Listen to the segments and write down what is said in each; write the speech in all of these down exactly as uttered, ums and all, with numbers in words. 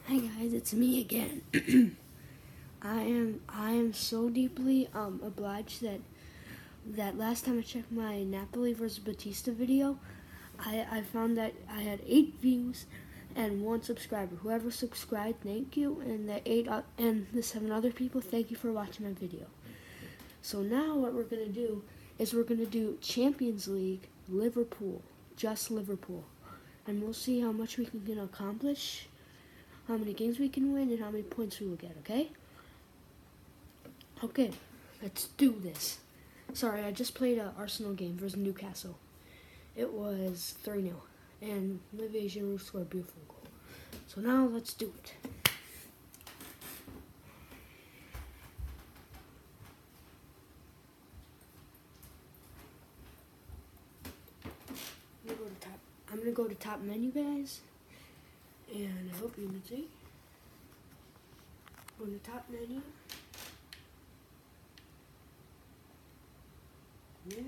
Hi guys, it's me again. I am I am so deeply um obliged that that last time I checked my Napoli versus Batista video, I, I found that I had eight views and one subscriber. Whoever subscribed, thank you, and the eight uh, and the seven other people, thank you for watching my video. So now what we're gonna do is we're gonna do Champions League Liverpool, just Liverpool, and we'll see how much we can accomplish, how many games we can win, and how many points we will get, okay? Okay, let's do this. Sorry, I just played an Arsenal game versus Newcastle. It was three nil, and Olivier Giroud scored a beautiful goal. So now let's do it. I'm gonna go to top, I'm gonna go to top menu, guys, and I hope you can see. Go to top menu. New.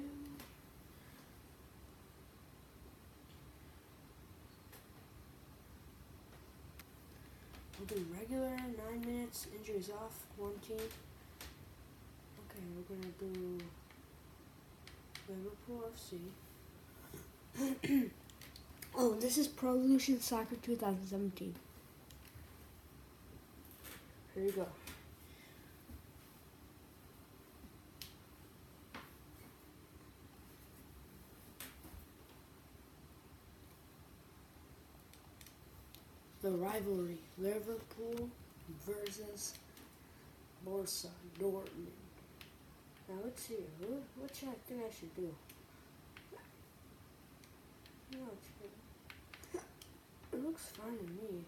We'll do regular, nine minutes, injuries off, one team. Okay, we're gonna do Liverpool F C. Oh, this is Pro Evolution Soccer twenty seventeen. Here you go. The rivalry, Liverpool versus Borussia Dortmund. Now let's see, what, what should I think I should do? No, it looks fine to me.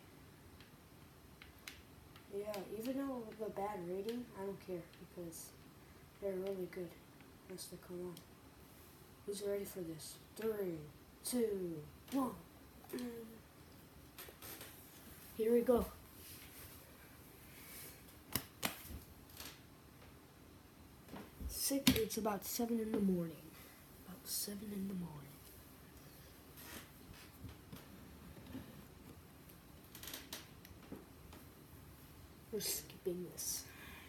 Yeah, even though the bad rating, I don't care because they're really good once they come on. Who's ready for this? Three, two, one. Here we go. Six, it's about seven in the morning. About seven in the morning. We're skipping this.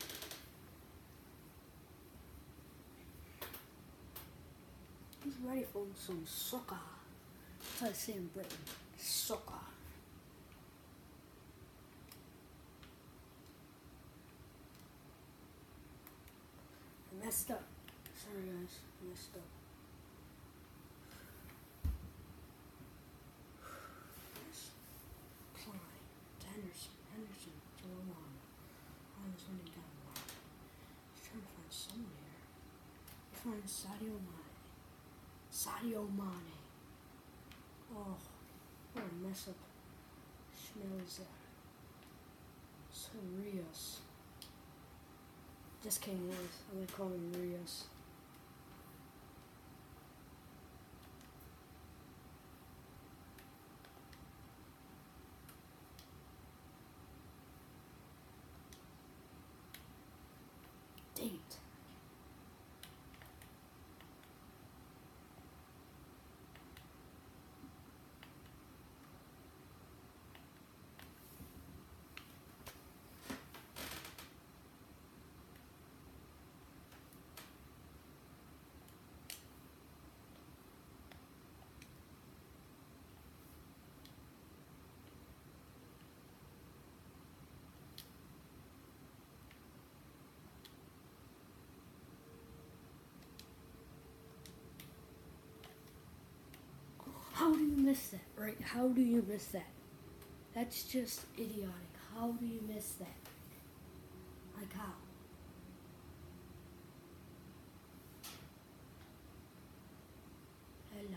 Who's ready for some soccer? That's how I say in Britain. Soccer. I messed up. Sorry guys, I messed up. Klein, Henderson, Henderson, to Alana. I was running down the line. I was trying to find someone here. I find Sadio Mane. Sadio Mane. Oh, what a mess up. Smell is that? Rios. Just came with. I'm gonna call him Rios. Date. How do you miss that, right? How do you miss that? That's just idiotic. How do you miss that? Like how? Elana.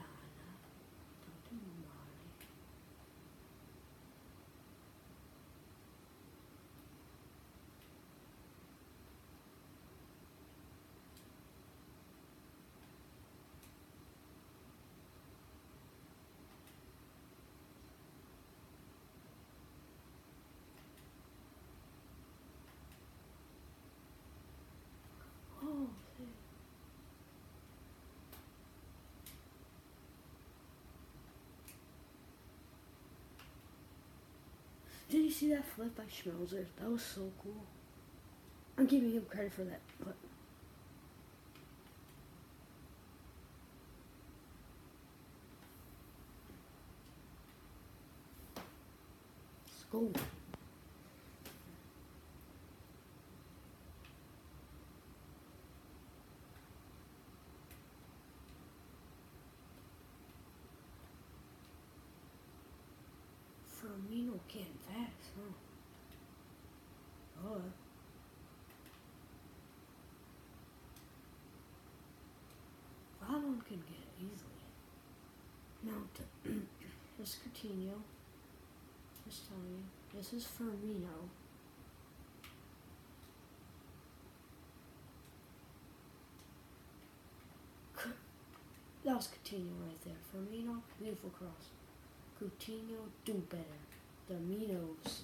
see that flip by Schmelzer? That was so cool. I'm giving him credit for that flip. Let's go. Firmino can't pass, huh? Oh. Valon can get it easily. Mount. This is Coutinho. Just telling you. This is Firmino. That was Coutinho right there. Firmino, beautiful cross. Coutinho, do better. The Minos.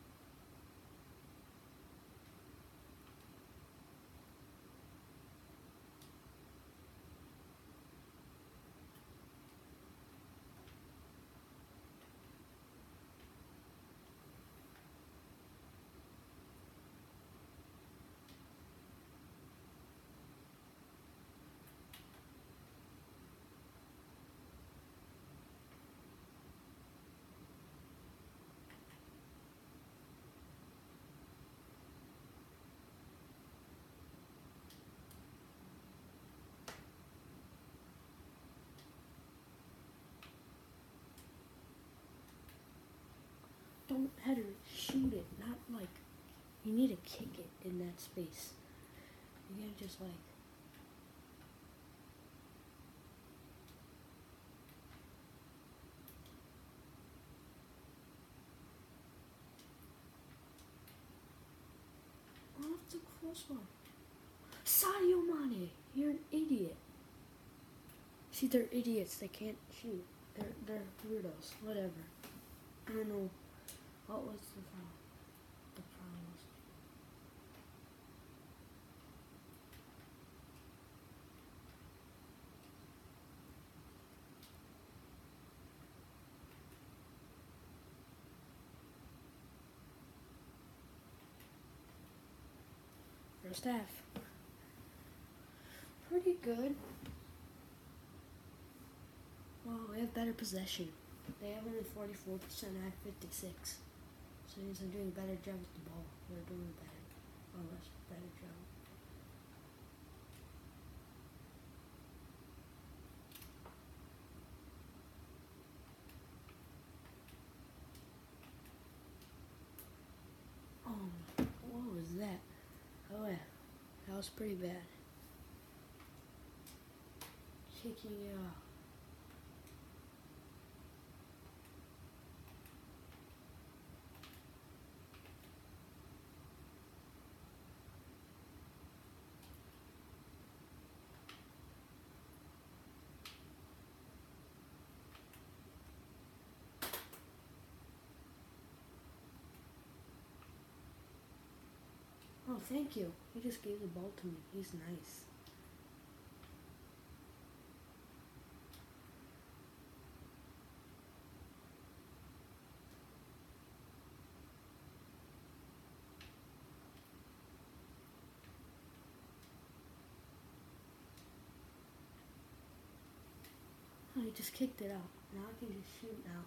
Don't header, shoot it, not like, you need to kick it in that space. You can't just like, off the crossbar. Sadio Mane, you're an idiot. See, they're idiots, they can't shoot. They're, they're weirdos, whatever. I don't know. What was the foul? The foul was. First half. Pretty good. Well, we have better possession. They have only forty-four percent, I have fifty-six. So it means I'm doing a better job with the ball. We're doing a better, or less better job. Oh, what was that? Oh yeah, that was pretty bad. Kicking it off. Oh, thank you. He just gave the ball to me. He's nice. Oh, he just kicked it out. Now I can just shoot now.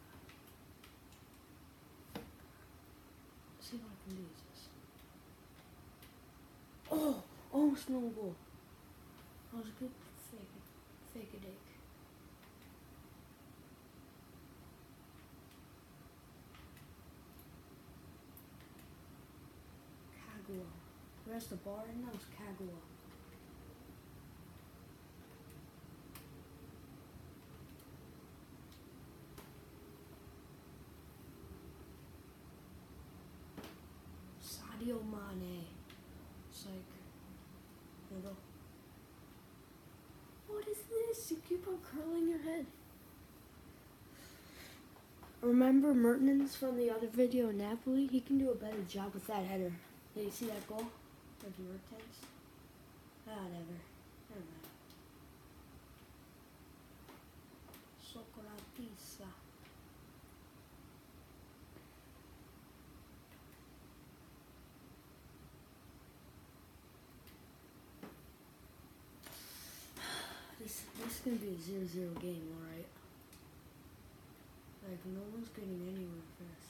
Let's see what I can do with this. Oh, almost no goal. That was a good fake, fake a dick. Kagawa. Where's the bar? And that was Kagawa. Sadio Mane. It's like, little. What is this? You keep on curling your head. Remember Mertens from the other video in Napoli? He can do a better job with that header. Did you see that goal? Of Mertens? Ah, whatever. Never mind. Socrates. This this is gonna be a zero zero game, alright? Like no one's getting anywhere fast.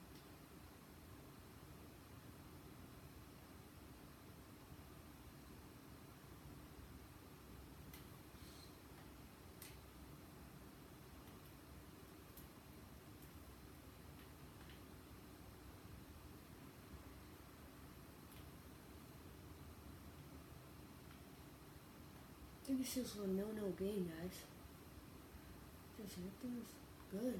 I think it's just a no-no game, guys. Just everything's good.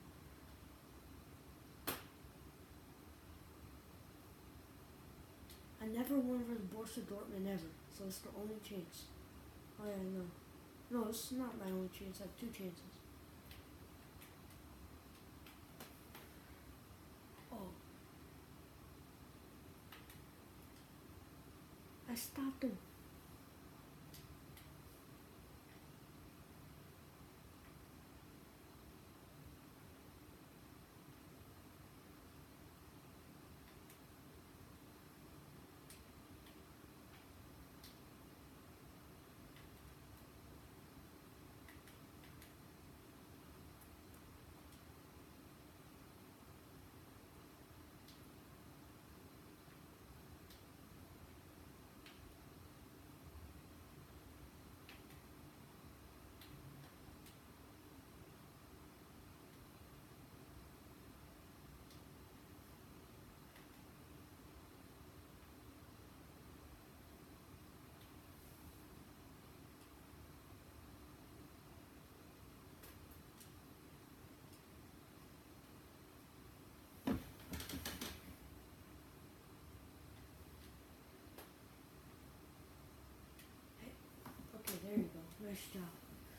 I never won versus Borussia Dortmund ever, so it's the only chance. Oh yeah, no. No, it's not my only chance. I have two chances. Oh. I stopped him. Okay, there you go. Nice job.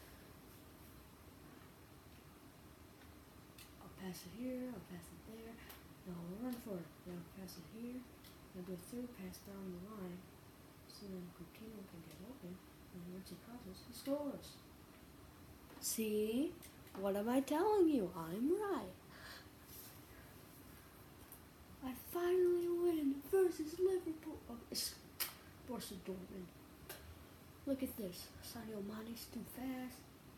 I'll pass it here, I'll pass it there. Now I'll run for it. Then I'll pass it here. I'll do a third pass down the line. So then Coutinho can get open. And once he crosses, he scores. See? What am I telling you? I'm right. I finally win versus Liverpool. Oh, it's Borussia Dortmund. Look at this. Sadio Mane's too fast.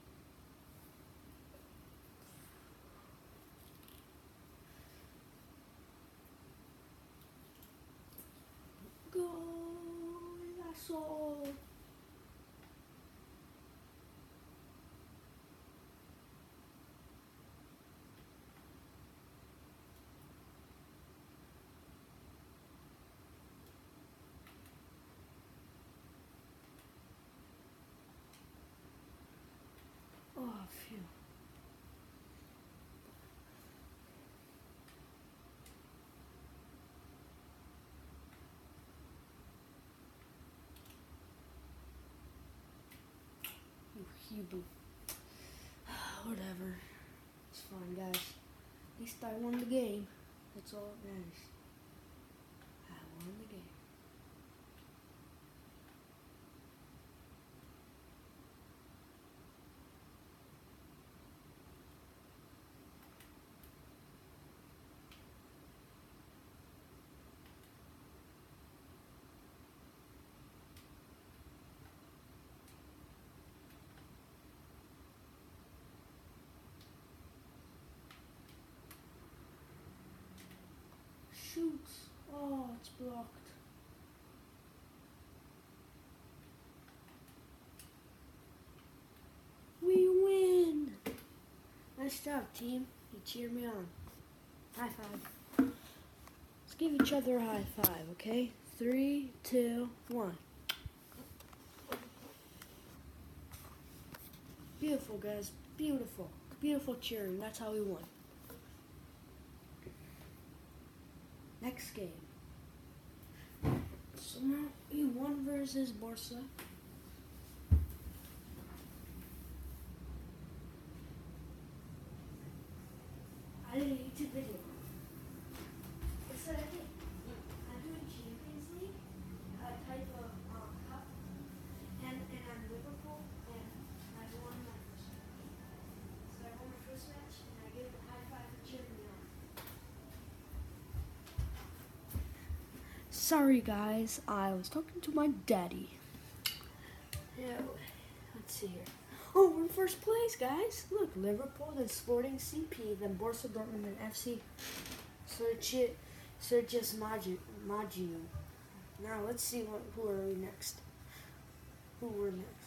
Golazo. Oh, phew. You Hebrew. Whatever. It's fine, guys. At least I won the game. That's all that matters. I won the game. Shoots. Oh, it's blocked. We win. Nice job, team. You cheered me on. High five. Let's give each other a high five, okay? Three, two, one. Beautiful, guys. Beautiful. Beautiful cheering. That's how we won. Next game. So now we won versus Barca. I did a YouTube video. It's what I did. I'm doing Champions League, a type of um, cup, and, and I'm Liverpool, and I won my first match. So I won my first match, and I gave a high five for cheering me on. Sorry guys, I was talking to my daddy. Yeah, let's let's see here. Oh, we're in first place, guys. Look, Liverpool, then Sporting C P, then Borussia Dortmund, then F C Sergio Sergis Maggio. Now let's see what who are we next. Who we're next?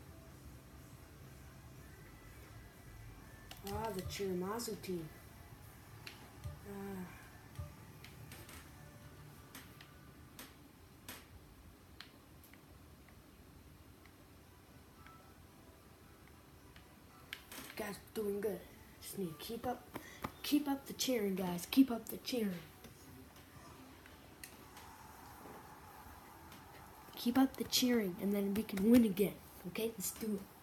Ah, the Chirimazu team. Uh, guys, doing good. Just need to keep up, keep up the cheering, guys. Keep up the cheering. Keep up the cheering, and then we can win again. Okay, let's do it.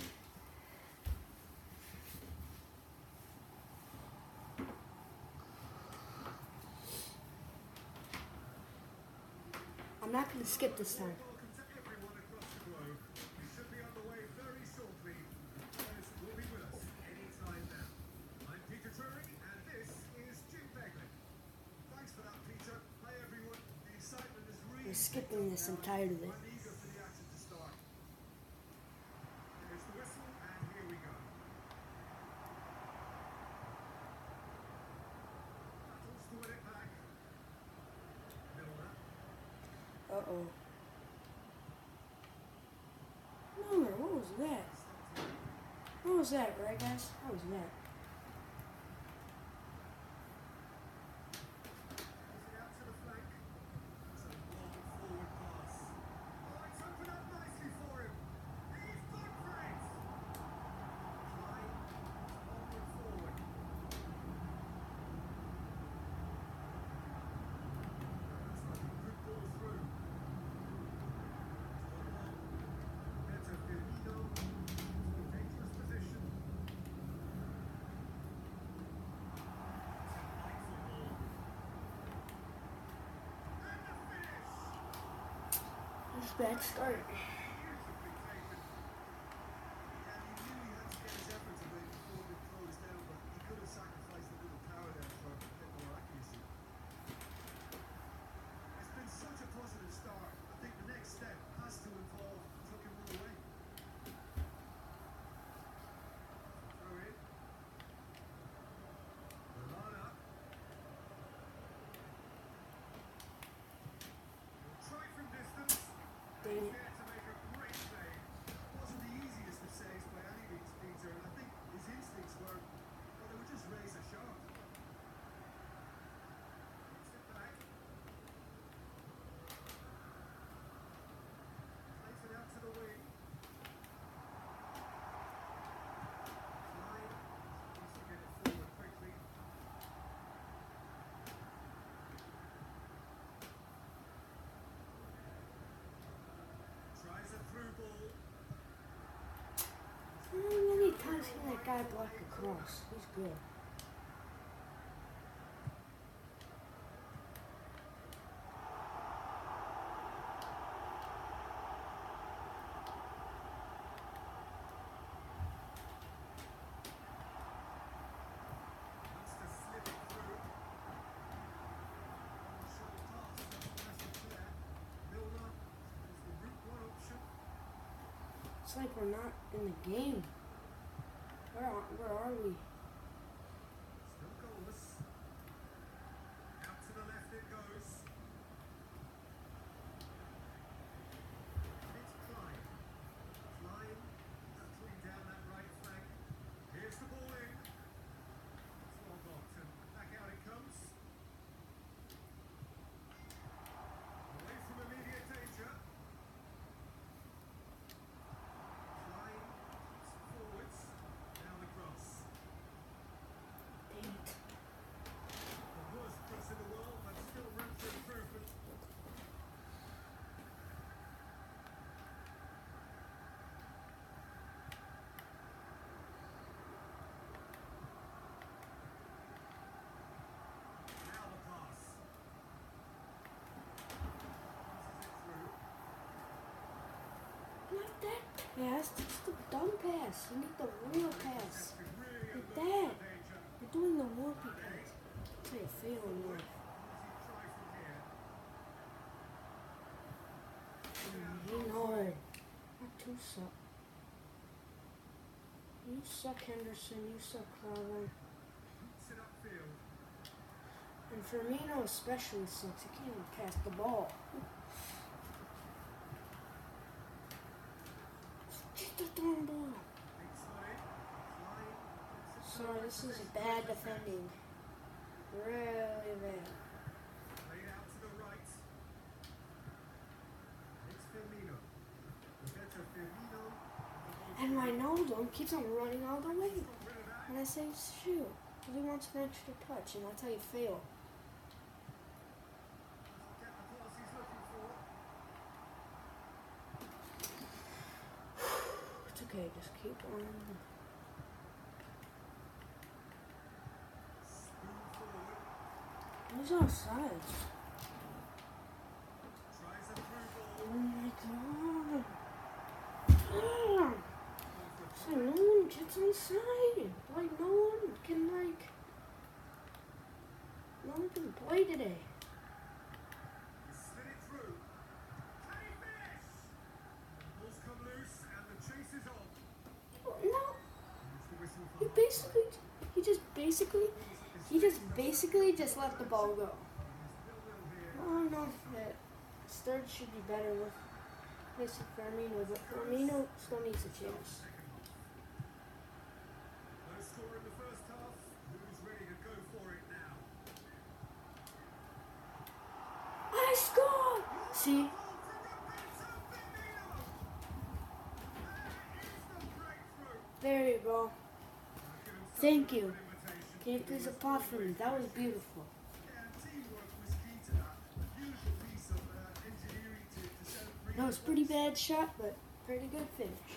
I'm not going to skip this time. Welcome to everyone across the globe. We should be on the way very shortly. Players will be with us anytime now. I'm Peter Drury, and this is Jim Begley. Thanks for that, Peter. Hi, everyone. The excitement is really... I'm skipping this. I'm tired of it. I'm eager for the action to start. Here's the whistle, and here we go. Battles to win it back. Milner. Uh-oh. Miller, what was that? What was that, right, guys? What was that? Plays it out to the flank. It's a long forward pass. Oh, it's opened up nicely for him. He's gone for it. Klein onward forward. That's like a good ball through. It's gone long. Better Firmino. It's a dangerous position. This is a bad start. Try from distance. Dang it. There to make a great save. Wasn't the easiest of saves by any means, Peter, and I think his instincts were, well, they were just razor sharp. Puts it back. Plays it out to the wing. Klein needs to get it forward quickly. Tries a through ball. How many times can that guy block a cross? He's good. Wants to slip it through. On the short pass, that's nice and clear. Milner is the route one option. It's like we're not in the game. Where are, where are we? Still goalless. Out to the left it goes. And it's Klein. Klein settling down that right flank. Here's the ball in. It's well blocked and back out it comes. Away from immediate danger. Klein keeps forwards. Now the cross. Dang it. The worst cross in the world, but still room for improvement. Now the pass. Passes it through. Not that pass. It's the dumb pass. You need the real pass. Has to really Like alert that. for danger. You're doing the warpy pass. That's how you fail in What life. does he try from here? Mm, You know. Not too so. You suck, Henderson. You suck, Clown. Boots it upfield. And Firmino especially sucks. He can't even pass the ball. Get the darn ball. Big slide. Flying. Sorry, this is bad defending. Really bad. Played out to the right. It's Firmino. Roberto Firmino. And Wijnaldum keeps on running all the way. Got rid of that. And I say, shoot, he wants an extra touch, and that's how you fail. Get the pass he's looking for. It's okay, just keep on. Spoon forward. He's offside. Tries a through ball. Oh my god. Ah, so no one gets inside. Like, no one can, like. No one can play today. He slid it through. Can he finish? Ball's come loose and the chase is on. No, It's the whistle he for half-time. basically, he just basically, he just basically just let the ball go. I don't know if that third should be better with Mason Firmino, but Firmino still needs a chance. No score in the first half. Who's ready to go for it now? I scored! See? Goal for Roberto Firmino. There is the breakthrough. There you go. I couldn't stop Thank the you. invitation. Can you please applaud for me? That was beautiful. Yeah, teamwork was key to that. Unusual piece of uh, engineering to, to set up three That was a pretty bad shot, but pretty good finish.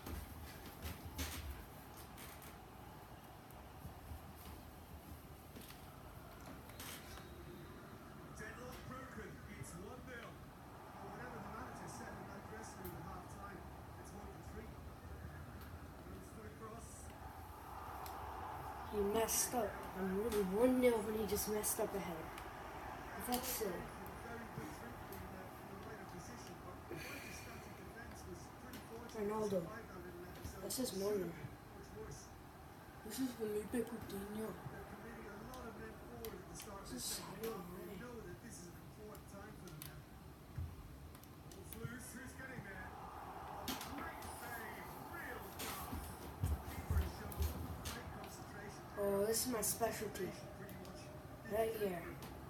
Deadlock broken. It's one nil. Well, whatever the manager said in that dressing room at half time, it's one for three. Goes for the cross. He messed up. I'm really one nil when he just messed up ahead. But that's silly. Very good trick in the, in the right of position, but Manchester static defence was pretty fortunate. Ronaldo. to survive that in that result. This is Neuer. Much worse. This is Felipe Coutinho. They're committing a lot of men forward at the start of This the is second Sadio half. They Mane. know that this is an important time for them now. Ball's loose. Who's getting there? A great save. Real class. Keeper has shown great concentration. Oh, this is my specialty. Pretty much. Right here.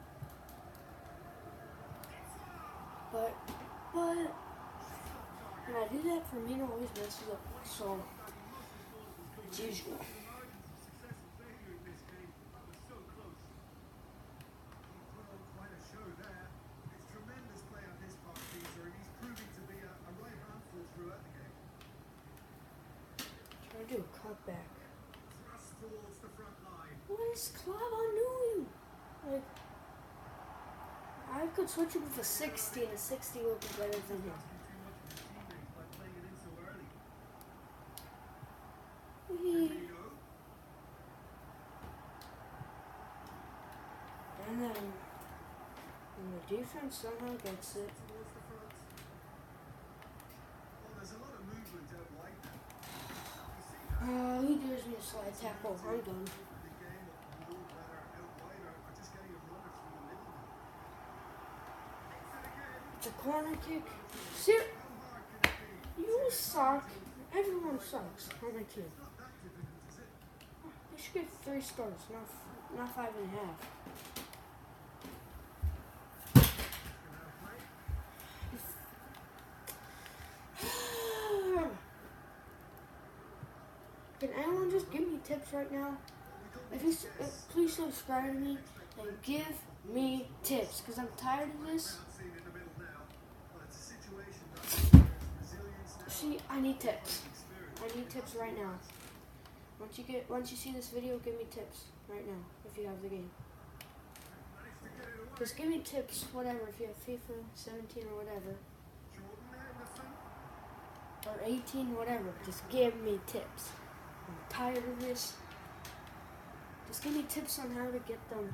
But, but, when I do that, Firmino always messes up. So, it's usual. The margins of success and failure in this game, that was so close. He put on quite a show there. It's tremendous play on his part, Peter, and he's proving to be a, a right handful throughout the game. Try to do a cutback. Thrust towards the front line. What is Clavan doing? Like, I could switch it with a sixty, and a sixty would be better than him. Asking too much of his teammates by playing it in so early. Whee. Firmino. And then, and the defense somehow gets it. Towards the front. Oh, there's a lot of movement out wide now. You see that? Uh, he gives me a slide tackle. I'm done. The game of more better out wide are, are just getting a runner through the middle now. Takes it again. It's a corner kick. Ser- How hard can it be? you suck. Everyone sucks on my team. It's not that difficult, is it? They should get three stars, not f- not five and a half. Can have play. Can anyone just give me tips right now? If you s- uh, please subscribe to me and give me tips, because I'm tired of this. Crowd scene in the middle now. Well, it's a situation that requires resilience now. See, I need tips. Experience. I need tips right now. Once you get, once you see this video, give me tips right now if you have the game. Managed to get it away. Just give me tips, whatever. If you have FIFA seventeen or whatever, Jordan Henderson. or eighteen, whatever, just give me tips. I'm tired of this. Just give me tips on how to get them.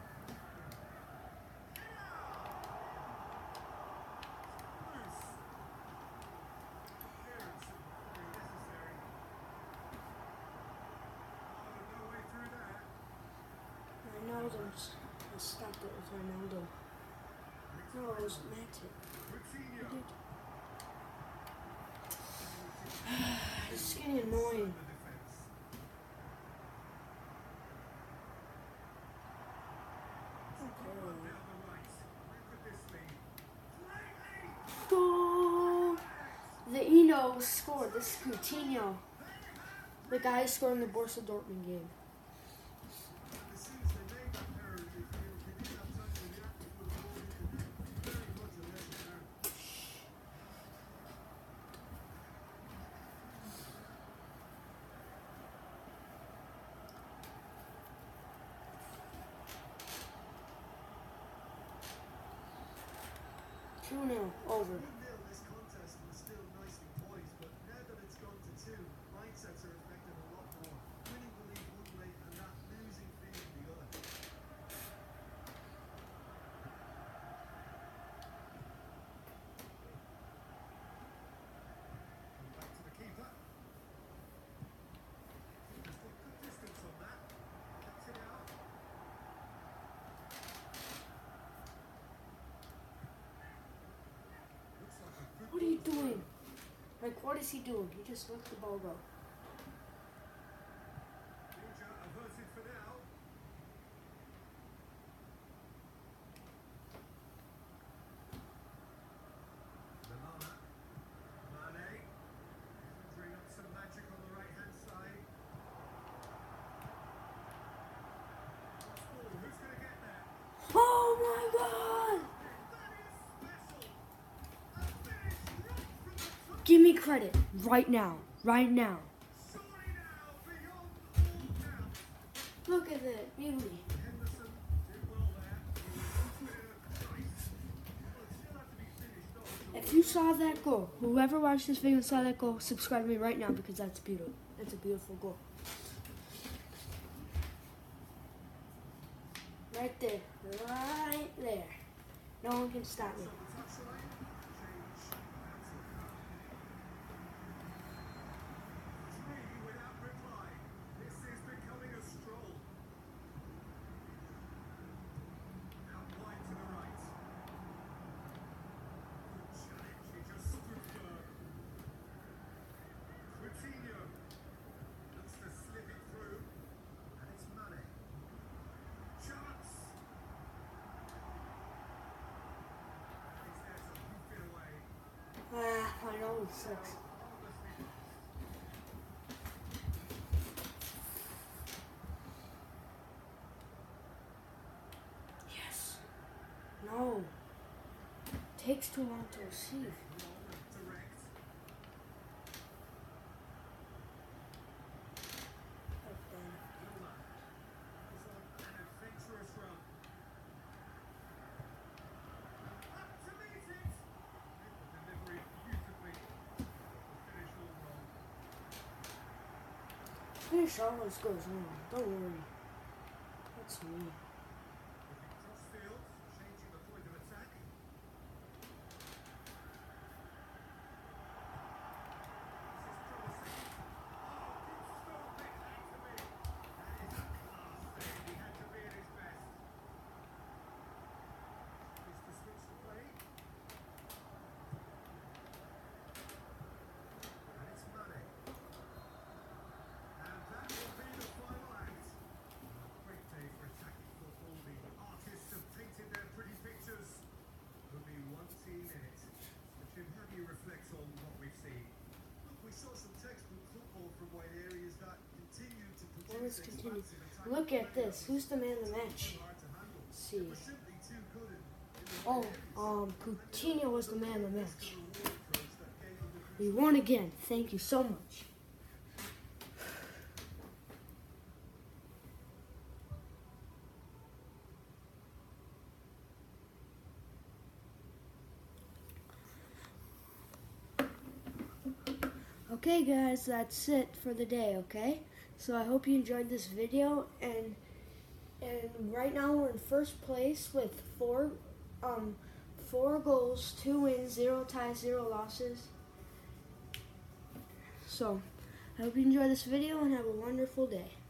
Loose. Clearance very necessary. that was Ronaldo. No, it was Matic. It's getting annoying. Goal! The Eno scored. This is Coutinho, the guy who scored in the Borussia Dortmund game. two nil over. This contest was still nicely poised, but now that it's gone to two, mindsets are affected a lot more. Winning the league one way and that losing feeling the other. Back to the keeper. Just got good distance on that. Gets it out. Looks like a good What are you doing? Like, what is he doing? He just let the ball go. danger averted for now. Lamana. Mane. Conjuring up some magic on the right hand side. Oh, who's going to get there? Oh my God! That is special. A finish right from the top. Give me credit right now. Right now. Surely now, beyond all doubt. Look at that beauty. Henderson did well there. Nice. Well, it still have to be finished off. If you saw that goal, whoever watched this video and saw that goal, subscribe to me right now because that's beautiful. That's a beautiful goal. Right there. Right there. No one can stop me. On the touchline, change that's all. Three without reply. This is becoming a stroll. Out wide to the right. Good challenge, he just stood firm. Coutinho looks to slip it through, and it's Mane. Chance. He's there to hoof it away. Ah, I know it sucks. Yes. No. Takes too long to receive. Direct. Lola was on an adventurous run. Up to meet it. Did the delivery beautifully. The finish all wrong. Finish always goes wrong. Don't worry. That's me. Looking crossfield, changing the point of attack. This is promising. Oh, good stop it had to be. That is a class save. He had to be at his best. Needs to switch the play. And it's Mane. And that will be the final act. Great day for attacking football. The artists have painted their pretty pictures. Only one team in it. But Jim, how do you reflect on what we've seen? Look, we saw some textbook football from wide areas that continue to Well, let's produce continue. expansive attacking Look at players. this. Who's the man of the match? Hard to handle. Let's see. We're simply too good in, in the Oh, wide areas. um, Coutinho was the man of the match. Reward codes that gave them the We won again. Thank you so much. Okay guys, that's it for the day, okay? So I hope you enjoyed this video, and and right now we're in first place with four um four goals, two wins, zero ties, zero losses. So I hope you enjoy this video and have a wonderful day.